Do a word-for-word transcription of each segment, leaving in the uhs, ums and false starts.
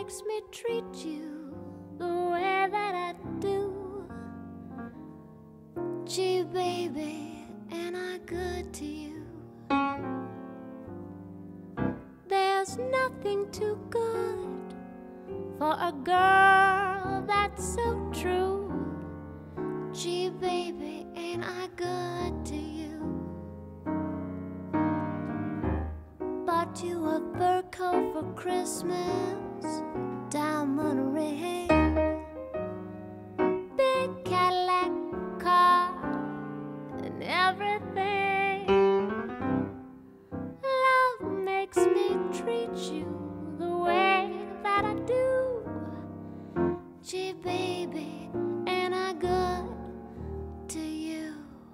makes me treat you the way that I do. Gee, baby, ain't I good to you? There's nothing too good for a girl that's so true. Gee, baby, ain't I good to you? Bought you a fur coat for Christmas, diamond ring, big Cadillac car, and everything. Love makes me treat you the way that I do. Gee, baby, ain't I good to you?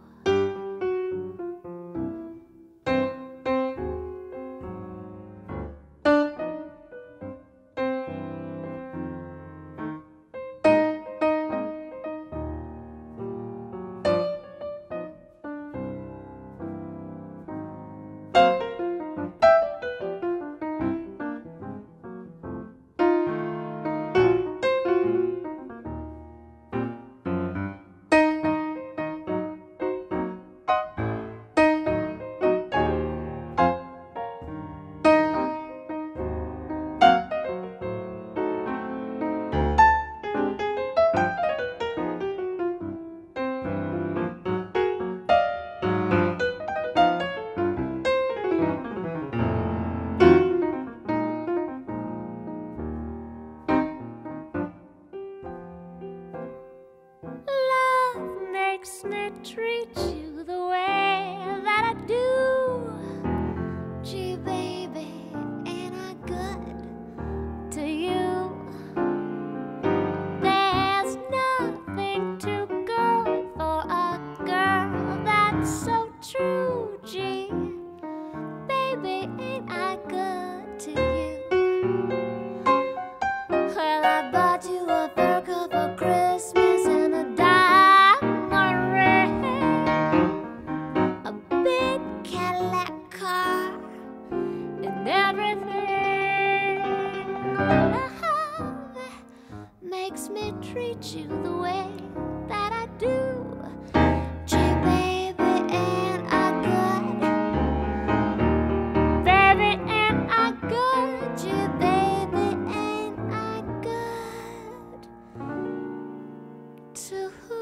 Makes me treat you the way that I do. Gee, baby, ain't I good to you? There's nothing too good for a girl that's so true. Gee, baby, ain't I good to you? Well, I bought you a fur coat for Christmas and a diamond ring, a big Cadillac car, and everything. Love makes me treat you the way that I do. Gee, baby, ain't I good? Baby, ain't I good? Gee, baby, ain't I good to